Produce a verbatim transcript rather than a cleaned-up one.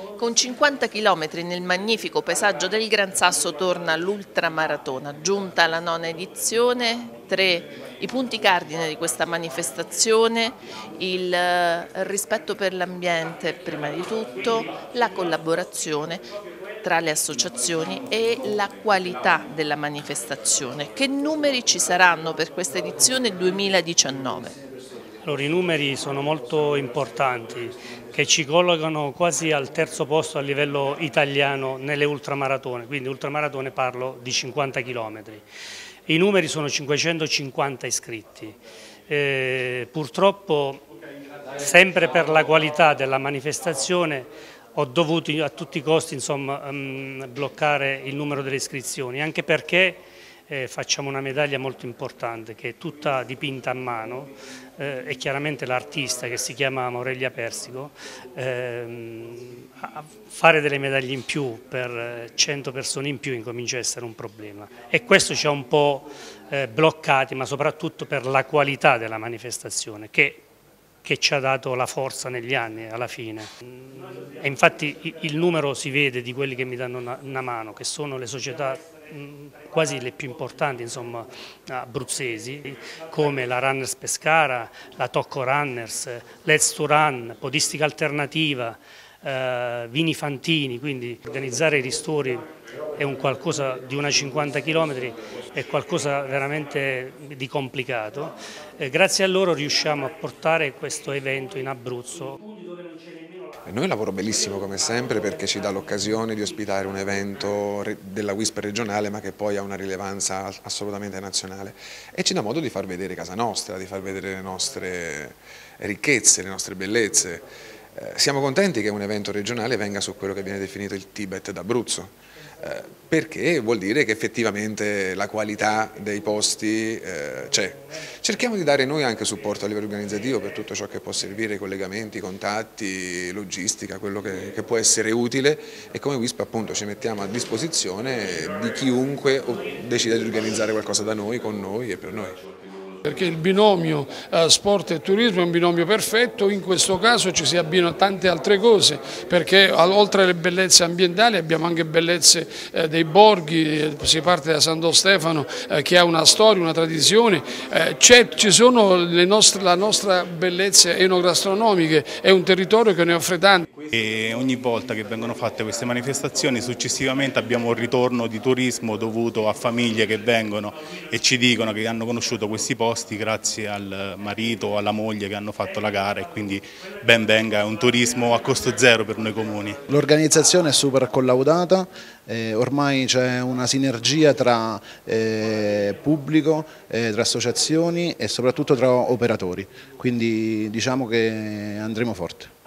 Con cinquanta chilometri nel magnifico paesaggio del Gran Sasso torna l'ultramaratona, giunta alla nona edizione. Tre i punti cardine di questa manifestazione: il rispetto per l'ambiente prima di tutto, la collaborazione tra le associazioni e la qualità della manifestazione. Che numeri ci saranno per questa edizione duemiladiciannove? Allora, i numeri sono molto importanti, che ci collocano quasi al terzo posto a livello italiano nelle ultramaratone, quindi ultramaratone parlo di cinquanta chilometri. I numeri sono cinquecentocinquanta iscritti. Eh, purtroppo, sempre per la qualità della manifestazione, ho dovuto a tutti i costi insomma, um, bloccare il numero delle iscrizioni, anche perché Eh, facciamo una medaglia molto importante che è tutta dipinta a mano eh, e chiaramente l'artista, che si chiama Aurelia Persico, ehm, a fare delle medaglie in più per cento persone in più incomincia a essere un problema, e questo ci ha un po' eh, bloccati, ma soprattutto per la qualità della manifestazione che che ci ha dato la forza negli anni alla fine. E infatti il numero si vede di quelli che mi danno una, una mano, che sono le società quasi le più importanti insomma, abruzzesi, come la Runners Pescara, la Tocco Runners, Let's to Run, Podistica Alternativa, eh, Vini Fantini. Quindi organizzare i ristori è un qualcosa di una cinquanta chilometri, è qualcosa veramente di complicato. Eh, grazie a loro riusciamo a portare questo evento in Abruzzo. Per noi è un lavoro bellissimo come sempre, perché ci dà l'occasione di ospitare un evento della WISP regionale, ma che poi ha una rilevanza assolutamente nazionale, e ci dà modo di far vedere casa nostra, di far vedere le nostre ricchezze, le nostre bellezze. Eh, siamo contenti che un evento regionale venga su quello che viene definito il Tibet d'Abruzzo, eh, perché vuol dire che effettivamente la qualità dei posti eh, c'è. Cerchiamo di dare noi anche supporto a livello organizzativo per tutto ciò che può servire, i collegamenti, i contatti, logistica, quello che, che può essere utile, e come WISP appunto ci mettiamo a disposizione di chiunque decida di organizzare qualcosa da noi, con noi e per noi. Perché il binomio eh, sport e turismo è un binomio perfetto, in questo caso ci si abbinano tante altre cose, perché oltre alle bellezze ambientali abbiamo anche bellezze eh, dei borghi, eh, si parte da Santo Stefano eh, che ha una storia, una tradizione, eh, ci sono le nostre, la nostra bellezza enogastronomiche, è un territorio che ne offre tante. E ogni volta che vengono fatte queste manifestazioni successivamente abbiamo un ritorno di turismo dovuto a famiglie che vengono e ci dicono che hanno conosciuto questi posti grazie al marito o alla moglie che hanno fatto la gara, e quindi ben venga, è un turismo a costo zero per noi comuni. L'organizzazione è super collaudata, eh, ormai c'è una sinergia tra eh, pubblico, eh, tra associazioni e soprattutto tra operatori, quindi diciamo che andremo forte.